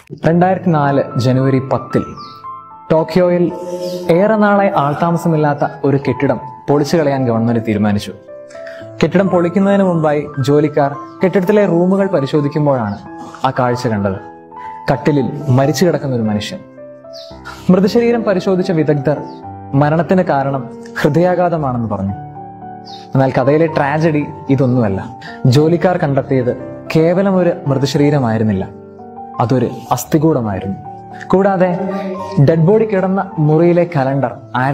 2004 ജനുവരി 10 ടോക്കിയോയിൽ ഏറെ നാളായി ആൾതാമസമില്ലാത്ത ഒരു കെട്ടിടം പൊളിച്ചു കളയാൻ ഗവൺമെന്റ് തീരുമാനിച്ചു. കെട്ടിടം പൊളിക്കുന്നതിന് മുമ്പായി ജോലിക്കാർ കെട്ടിടത്തിലെ റൂമുകൾ പരിശോധിക്കുമ്പോഴാണ് ആ കാഴ്ച കണ്ടത്. കട്ടിലിൽ മരിച്ചു കിടക്കുന്ന ഒരു മനുഷ്യൻ. മൃതശരീരം പരിശോധിച്ച വിദഗ്ധർ മരണത്തിന് കാരണം ഹൃദയാഘാതമാണെന്ന് പറഞ്ഞു. എന്നാൽ കഥയിലെ ട്രാജഡി ഇതൊന്നുമല്ല. ജോലിക്കാർ കണ്ടെത്തിയത് കേവലം ഒരു മൃതശരീരമായിരുന്നില്ല, അതൊരു അസ്ഥികൂടമായിരുന്നു. കൂടാതെ ഡെഡ് ബോഡി കിടന്ന മുറിയിലെ കലണ്ടർ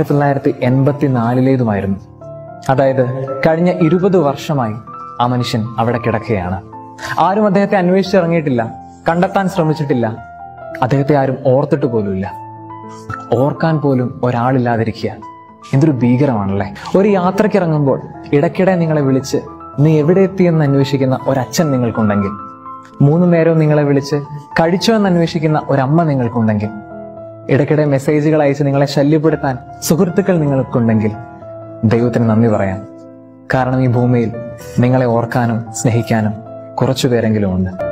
1984 അതായത് കഴിഞ്ഞ 20 വർഷമായി ആ മനുഷ്യൻ അവിടെ കിടക്കുകയാണ്. ആരും അദ്ദേഹത്തെ അന്വേഷിച്ചിറങ്ങിയിട്ടില്ല, കണ്ടെത്താൻ ശ്രമിച്ചിട്ടില്ല, അദ്ദേഹത്തെ ആരും ഓർത്തിട്ട് പോലുമില്ല. ഓർക്കാൻ പോലും ഒരാളില്ലാതിരിക്കുക എന്തൊരു ഭീകരമാണല്ലേ. ഒരു യാത്രക്കിറങ്ങുമ്പോൾ ഇടയ്ക്കിടെ നിങ്ങളെ വിളിച്ച് നീ എവിടെ എത്തിയെന്ന് അന്വേഷിക്കുന്ന ഒരച്ഛൻ നിങ്ങൾക്കുണ്ടെങ്കിൽ, 3 നേരവും നിങ്ങളെ വിളിച്ച് കഴിച്ചോ എന്ന് അന്വേഷിക്കുന്ന ഒരമ്മ നിങ്ങൾക്കുണ്ടെങ്കിൽ, ഇടയ്ക്കിടെ മെസ്സേജുകൾ അയച്ച് നിങ്ങളെ ശല്യപ്പെടുത്താൻ സുഹൃത്തുക്കൾ നിങ്ങൾക്കുണ്ടെങ്കിൽ ദൈവത്തിന് നന്ദി പറയാം. കാരണം ഈ ഭൂമിയിൽ നിങ്ങളെ ഓർക്കാനും സ്നേഹിക്കാനും കുറച്ചു പേരെങ്കിലും ഉണ്ട്.